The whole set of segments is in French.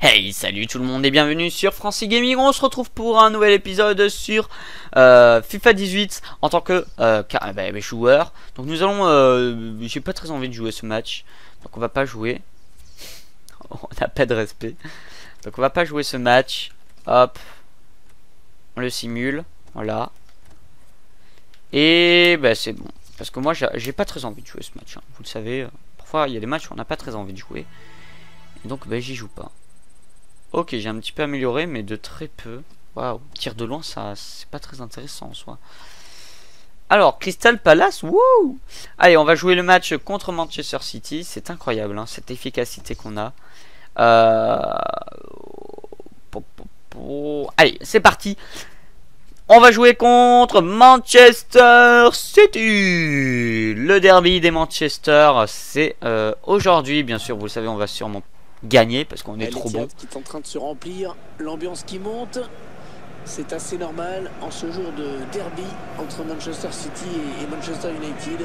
Hey, salut tout le monde et bienvenue sur Francis Gaming. On se retrouve pour un nouvel épisode sur FIFA 18 en tant que joueur. Donc nous allons... j'ai pas très envie de jouer ce match, donc on va pas jouer. On n'a pas de respect. Donc on va pas jouer ce match. Hop. On le simule. Voilà. Et bah c'est bon. Parce que moi j'ai pas très envie de jouer ce match. Hein. Vous le savez, parfois il y a des matchs où on n'a pas très envie de jouer. Et donc bah, j'y joue pas. Ok, j'ai un petit peu amélioré, mais de très peu. Waouh, tir de loin, ça, c'est pas très intéressant en soi. Alors, Crystal Palace, wouh! Allez, on va jouer le match contre Manchester City. C'est incroyable, hein, cette efficacité qu'on a. Allez, c'est parti. On va jouer contre Manchester City. Le derby des Manchester, c'est aujourd'hui. Bien sûr, vous le savez, on va sûrement gagner parce qu'on est trop bon. Qui est en train de se remplir, l'ambiance qui monte, c'est assez normal en ce jour de derby entre Manchester City et Manchester United.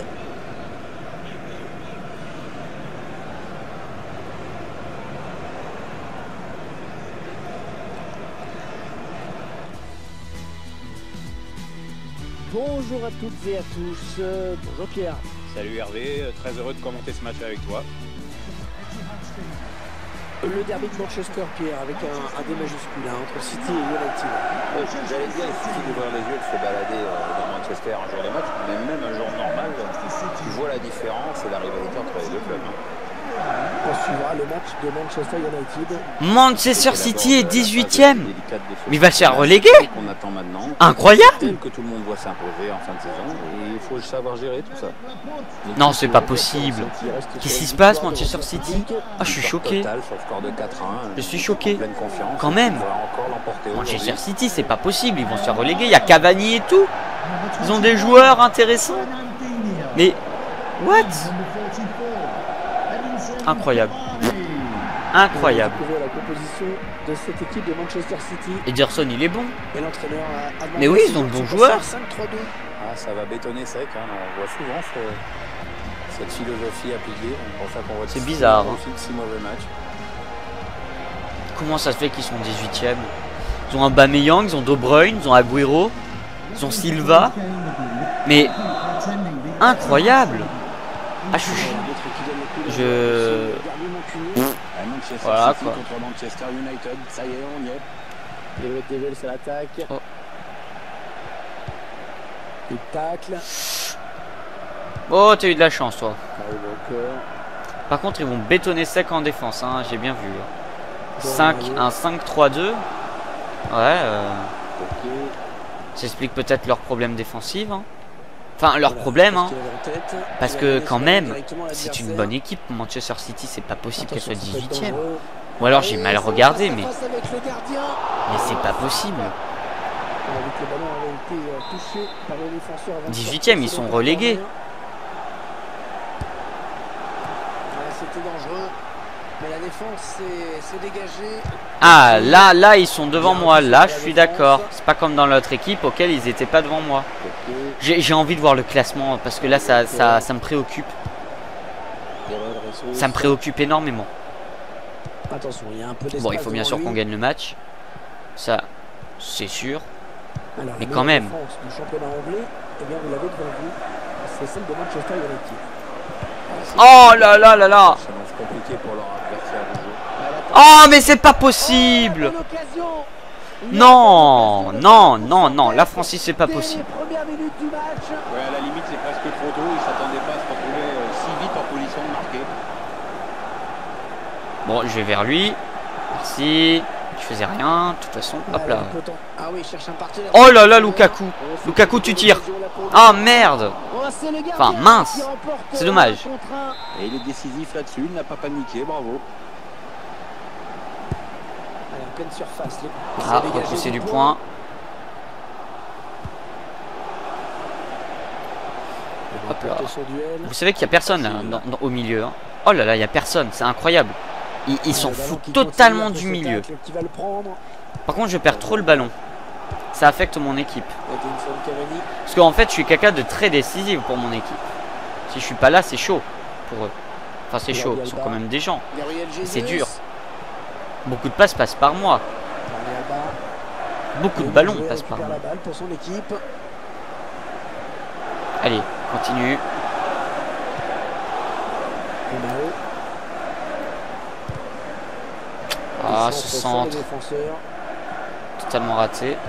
Bonjour à toutes et à tous, bonjour Pierre. Salut Hervé, très heureux de commenter ce match avec toi. Le derby de Manchester, Pierre, avec un D majuscule entre City et United. J'allais dire, il suffit d'ouvrir les yeux, de se balader dans Manchester un jour de match, mais même un jour normal, tu vois la différence et la rivalité entre les deux clubs. On suivra le match de Manchester United. Manchester City est 18ème. Mais il va se faire reléguer. On attend maintenant. Incroyable. Que tout le monde voit s'imposer en fin de saison et il faut savoir gérer tout ça. Non, c'est pas possible. Qu'est-ce qui se passe, Manchester City? Ah, je suis choqué. Je suis choqué. Quand même. Manchester City, c'est pas possible. Ils vont se faire reléguer. Il y a Cavani et tout. Ils ont des joueurs intéressants. Mais what? Incroyable. Incroyable. La composition de cette équipe de Manchester City. Ederson, il est bon. Et l'entraîneur a mais oui, ils ont de bons joueurs. 5-3-2. Ah, ça va bétonner sec. Hein. On voit souvent cette philosophie appliquée. C'est bizarre. Hein. 6 mauvais matchs. Comment ça se fait qu'ils sont 18ème? Ils ont un Aubameyang, ils ont De Bruyne, ils ont Agüero, ils ont Silva. Mais incroyable. Ah, voilà quoi. Contre Manchester United, ça y est, on y est. Les Devils à l'attaque. Oh. Il tacle. Oh, t'as eu de la chance, toi. Par contre, ils vont bétonner sec en défense, hein, j'ai bien vu. Un 5-3-2. Ouais. Ça explique peut-être leur problème défensif. Hein. Enfin, leur problème, hein, parce que quand même, c'est une bonne équipe. Manchester City, c'est pas possible qu'elle soit 18ème. Ou alors j'ai mal regardé, mais c'est pas possible. 18ème, ils sont relégués. C'était dangereux, mais la défense s'est dégagée. Ah, là, ils sont devant moi. Là, je suis d'accord. C'est pas comme dans l'autre équipe auquel ils étaient pas devant moi. J'ai envie de voir le classement parce que là, ça me préoccupe. Ça me préoccupe énormément. Attention, il y a un peu d'espace. Bon, il faut bien sûr qu'on gagne le match. Ça, c'est sûr. Alors, mais quand même. Du championnat anglais, eh bien, vous l'avez devant vous. C'est celle de Manchester United. Oh là là là là. Ça va se compliquer pour leur adversaire du jeu. Oh, mais c'est pas possible. Non, non, non, non. Là, Francis, c'est pas possible. Ouais, à la limite, c'est presque trop tôt. Ils s'attendaient pas à se retrouver si vite en position de marquer. Bon, je vais vers lui. Merci. Je faisais rien. De toute façon, hop là. Oh là là, Lukaku. Lukaku, tu tires. Ah, merde. Enfin, mince. C'est dommage. Et il est décisif là-dessus. Il n'a pas paniqué. Bravo. Pleine surface. Ah, repousser du point. Hop là. Vous savez qu'il n'y a personne là, au milieu. Hein. Oh là là, il n'y a personne. C'est incroyable. Ils s'en foutent totalement du milieu. Par contre, je perds trop le ballon. Ça affecte mon équipe. Parce qu'en fait, je suis quelqu'un de très décisif pour mon équipe. Si je suis pas là, c'est chaud pour eux. Enfin, c'est chaud. Ils sont quand même des gens. C'est dur. Beaucoup de passes passent par moi. Beaucoup de ballons passent par moi. La balle pour son équipe. Allez, continue. Ah, ce centre. Totalement raté.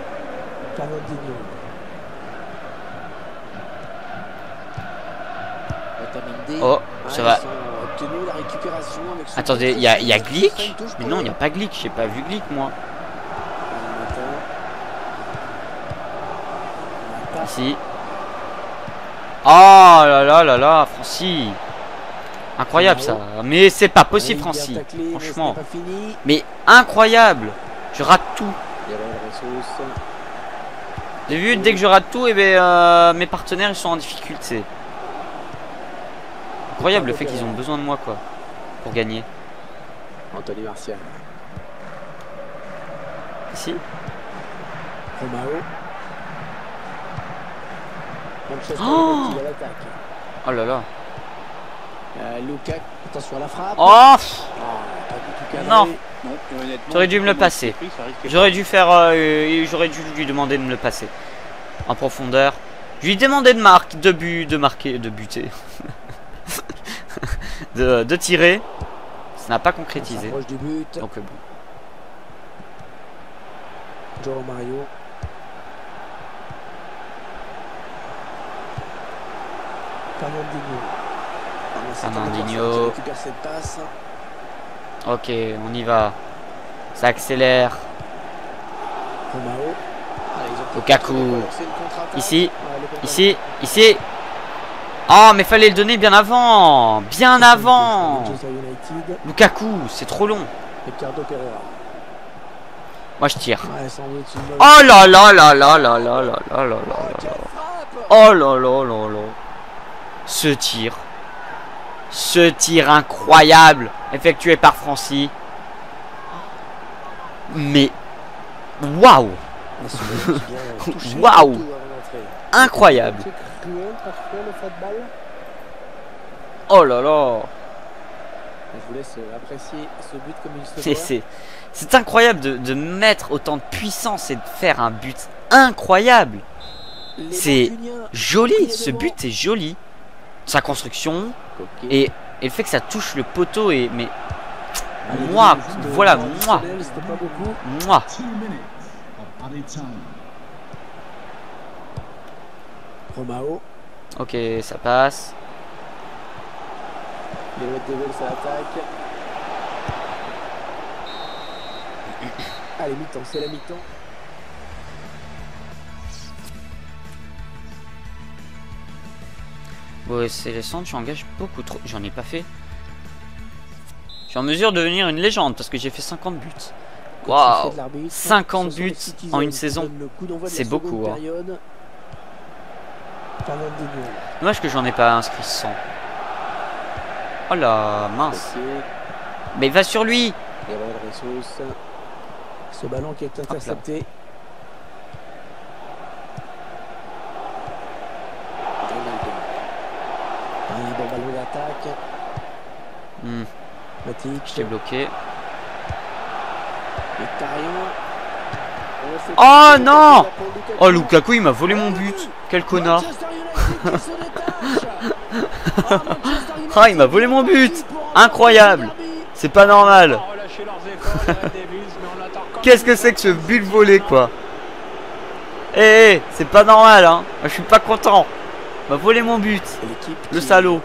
Oh, ça va. Attendez, il y a Glick? Mais non, il n'y a pas Glick. J'ai pas vu Glick, moi. Ici. Oh là là là là, Francis. Incroyable ça. Mais c'est pas possible, Francis. Franchement. Mais incroyable. Je rate tout. J'ai vu, dès que je rate tout, et mes partenaires ils sont en difficulté. Incroyable le fait qu'ils ont besoin de moi quoi. Pour gagner. Anthony Martial. Ici. Oh, oh là là. Lukaku, attention à la frappe. Oh non. J'aurais dû me le passer. J'aurais dû faire. J'aurais dû lui demander de me le passer. En profondeur. Je lui ai demandé de buter. de tirer. Ça n'a pas concrétisé. Donc bon. Joao Mario. Fernandinho. Ok, on y va. Ça accélère. Lukaku. Ici. Ici. Ici. Oh, mais fallait le donner bien avant. Bien avant. Lukaku, c'est trop long. Moi, je tire. Oh là là là là là là là là là là là. Oh là là là là. Ce tir incroyable effectué par Francis. Mais waouh. Waouh. Incroyable. Oh là là. Je vous laisse apprécier ce but comme il se doit. C'est incroyable de mettre autant de puissance et de faire un but incroyable. C'est joli, ce but est joli. Sa construction et le fait que ça touche le poteau et mais moi voilà moi Romao. Ok, ça passe. Allez, mi-temps, c'est la mi-temps. Bon, c'est les centres, j'engage beaucoup trop. J'en ai pas fait. Je suis en mesure de devenir une légende parce que j'ai fait 50 buts. Waouh, 50 buts en une saison. C'est beaucoup. Hein. Dommage que j'en ai pas inscrit 100. Oh là, mince. Mais va sur lui. Ce ballon qui est intercepté. Un bon ballon d'attaque. J'étais bloqué. Oh Oh non. Oh Lukaku il m'a volé mon but. Quel connard. Ah il m'a volé mon but. Incroyable. C'est pas normal. Qu'est-ce que c'est que ce but volé quoi. Eh c'est pas normal hein. Je suis pas content. Il m'a volé mon but. Le salaud.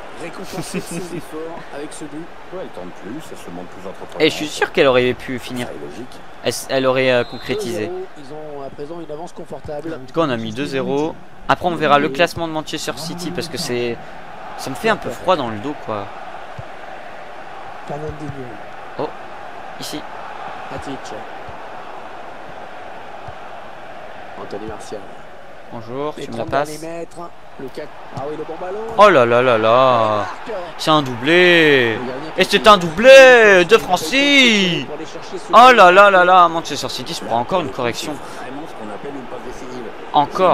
Et je suis sûr qu'elle aurait pu finir. Elle aurait concrétisé. Ils ont à présent une avance confortable. En tout cas on a mis 2-0. Après on verra le classement de Manchester City parce que c'est... Ça me fait un peu froid dans le dos quoi. Oh, ici. Anthony Martial. Bonjour, tu me la passes. Bon oh là là là là. C'est un doublé. Et c'est un doublé de Francis. Oh là là là là. Manchester City se prend encore une correction. Encore.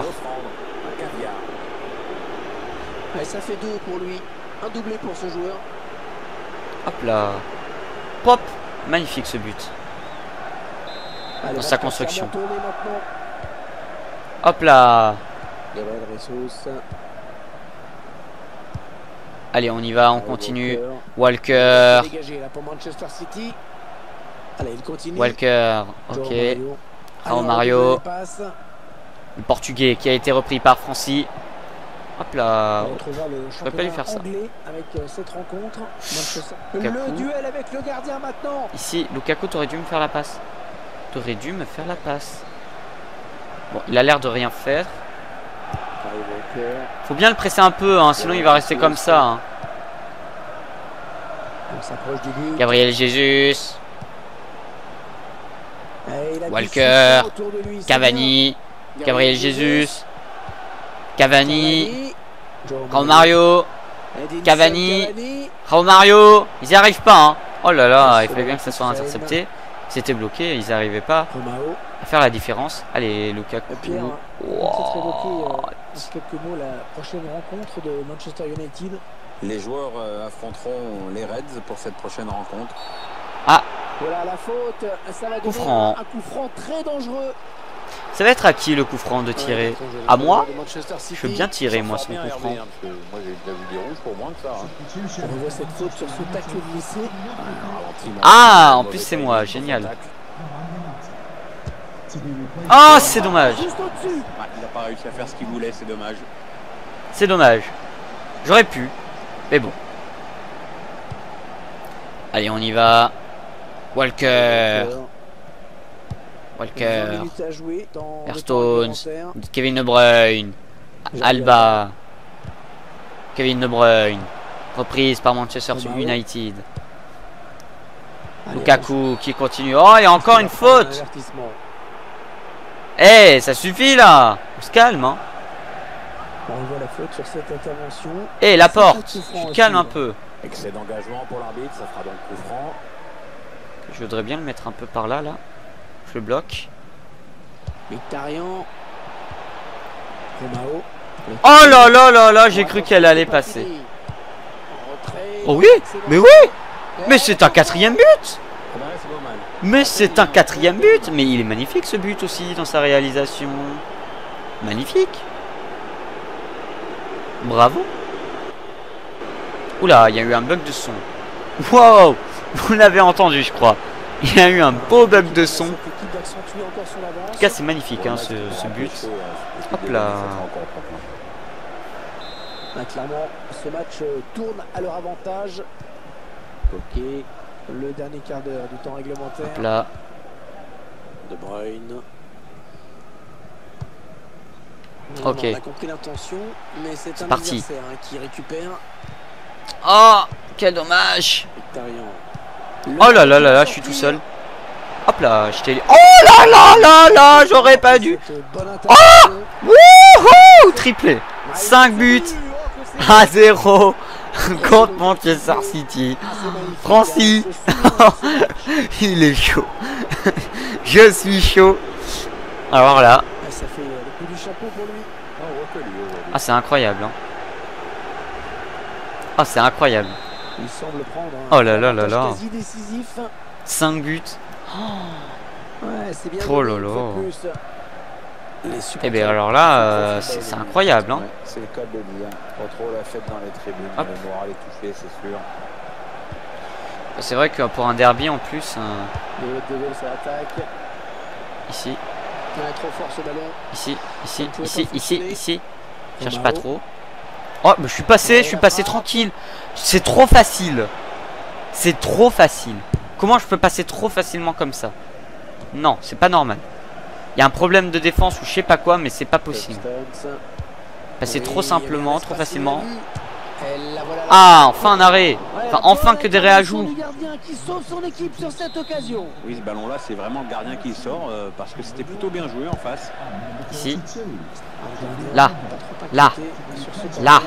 Et ça fait 2 pour lui. Un doublé pour ce joueur. Hop là. Pop. Magnifique ce but. Allez, Dans sa construction. tourner maintenant. Hop là. Gabriel Jesus. Allez, on y va, on continue. Walker. Dégagé là pour Manchester City. Allez, il continue. Walker. Ok. Raul Mario. Le portugais qui a été repris par Francis. Hop là. Je peux pas lui faire ça. Avec cette rencontre. Lukaku. Le duel avec le gardien maintenant. Ici, Lukaku, t'aurais dû me faire la passe. T'aurais dû me faire la passe. Bon, il a l'air de rien faire. Faut bien le presser un peu, hein, sinon il va rester comme ça. Hein. Gabriel Jesus. Walker. Cavani. Gabriel Jesus. Cavani. Raul Mario. Cavani. Raul Mario. Ils n'y arrivent pas. Hein. Oh là là, il fallait bien que ça soit intercepté. C'était bloqué, ils n'arrivaient pas à faire la différence. Allez, Lukaku. Pierre, wow. Quelques mots, la prochaine rencontre de Manchester United. Les joueurs affronteront les Reds pour cette prochaine rencontre. Ah, voilà la faute, ça va coup franc. Un coup franc très dangereux. Ça va être à qui le coup franc de tirer? À moi? Je veux bien tirer moi son coup franc. Moi j'ai déjà vu des rouges pour moins que ça. On revoit cette faute sur ce tacle glissé. Ah, en plus c'est moi, génial. Oh, c'est dommage. Il n'a pas réussi à faire ce qu'il voulait, c'est dommage. C'est dommage. J'aurais pu, mais bon. Allez, on y va. Walker. Walker. Stones. Kevin De Bruyne. Alba. Kevin De Bruyne. Reprise par Manchester United. Lukaku qui continue. Oh, il y a encore une faute. Eh, ça suffit là. On se calme, hein. On voit la faute sur cette intervention. Eh, la porte. Tu calmes un peu. Excès d'engagement pour l'arbitre, ça fera donc coup franc. Je voudrais bien le mettre un peu par là, là. Je le bloque. Mkhitaryan. Romao. Oh là là là là, j'ai cru qu'elle allait passer. Oh oui, mais oui. Mais c'est un quatrième but. Mais c'est un quatrième but. Mais il est magnifique ce but aussi dans sa réalisation. Magnifique. Bravo. Oula, il y a eu un bug de son. Wow. Vous l'avez entendu, je crois. Il y a eu un beau bug de son. En tout cas, c'est magnifique hein, ce but. Hop là. Clairement, ce match tourne à leur avantage. Ok, le dernier quart d'heure du temps réglementaire. Hop là. De Bruyne. Ok. On a compris l'intention, mais c'est un parti. adversaire qui récupère. Oh, quel dommage. Oh là là là là, je suis tout seul. Hop là, je t'ai... Oh là là là là, j'aurais pas dû. Oh, wouhou, triplé. 5 buts à 0 contre Manchester City. Francis, il est chaud. Je suis chaud. Alors là. Ah, c'est incroyable. Hein. Ah, c'est incroyable. Il semble prendre oh là là là là. 5 buts. Ouais, c'est bien. Oh là là. Et bien alors là, c'est incroyable. Hein. C'est le cas de le dire. Pas trop la fête dans les tribunes. Hop. Le moral est touché, c'est sûr. C'est vrai que pour un derby en plus. Ici. Trop fort ce ballon. Ici. Cherche pas trop. Oh, mais je suis passé tranquille. C'est trop facile. C'est trop facile. Comment je peux passer trop facilement comme ça? Non, c'est pas normal. Il y a un problème de défense ou je sais pas quoi, mais c'est pas possible. Passer trop simplement, trop facilement. Ah, enfin un arrêt. Enfin, enfin que des réajouts. Oui, ce ballon-là, c'est vraiment le gardien qui sort parce que c'était plutôt bien joué en face. Ici. Là. Là. Là.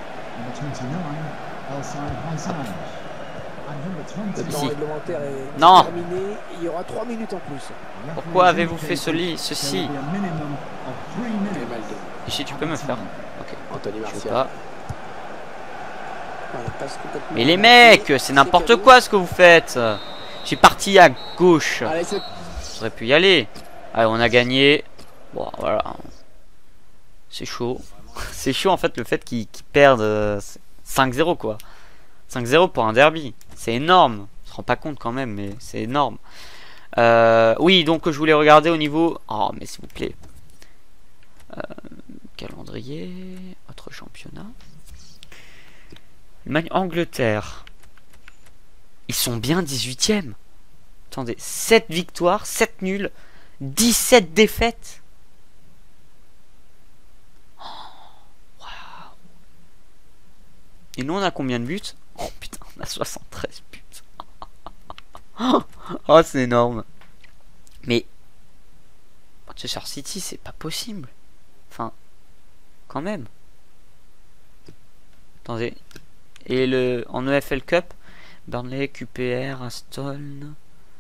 Ici. Non. Il y aura 3 minutes en plus. Pourquoi avez-vous fait ceci? Ici, tu peux me faire. Ok. Je sais pas. Mais les mecs, c'est n'importe quoi ce que vous faites. J'ai parti à gauche. Allez, c'est... J'aurais pu y aller. Allez, on a gagné. Bon, voilà. C'est chaud. C'est chaud en fait le fait qu'ils perdent 5-0 quoi. 5-0 pour un derby. C'est énorme. On se rend pas compte quand même, mais c'est énorme. Oui, donc je voulais regarder au niveau... Oh, mais s'il vous plaît. Calendrier. Autre championnat. Angleterre. Ils sont bien 18e. Attendez, 7 victoires, 7 nuls, 17 défaites. Oh, wow. Et nous, on a combien de buts? Oh putain, on a 73 buts. Oh, c'est énorme. Mais Manchester City, c'est pas possible. Enfin, quand même. Attendez. Et en EFL Cup, Burnley, QPR, Aston.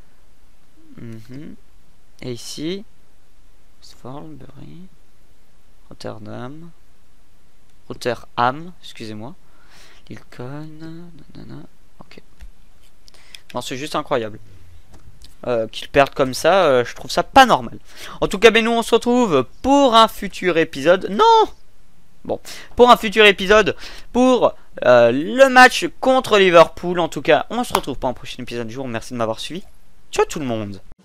Et ici, Salisbury, Rotterdam, excusez-moi, Lincoln, ok. Non, c'est juste incroyable. Qu'ils perdent comme ça, je trouve ça pas normal. En tout cas, ben nous on se retrouve pour un futur épisode. Non! Bon, pour un futur épisode, pour le match contre Liverpool. En tout cas, on se retrouve pour un prochain épisode. Je vous remercie de m'avoir suivi. Ciao tout le monde!